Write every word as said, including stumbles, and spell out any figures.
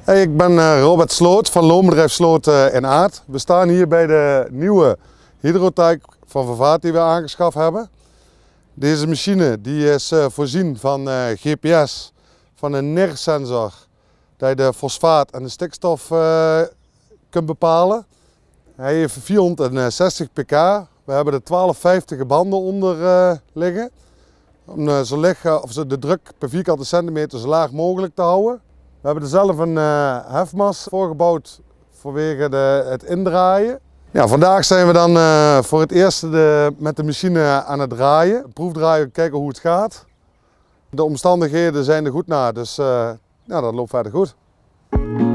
Hey, ik ben uh, Robert Sloot van loonbedrijf Sloot uh, in Aert. We staan hier bij de nieuwe Hydrotech van Vervaat die we aangeschaft hebben. Deze machine die is uh, voorzien van uh, G P S, van een N I R-sensor, dat je de fosfaat en de stikstof uh, kunt bepalen. Hij heeft vierhonderdzestig pk. We hebben er twaalfhonderdvijftig banden onder uh, liggen. Om uh, zo licht, of de druk per vierkante centimeter zo laag mogelijk te houden. We hebben er zelf een uh, hefmas voor gebouwd vanwege de, het indraaien. Ja, vandaag zijn we dan uh, voor het eerst de, met de machine aan het draaien. Proefdraaien, kijken hoe het gaat. De omstandigheden zijn er goed na, dus uh, ja, dat loopt verder goed.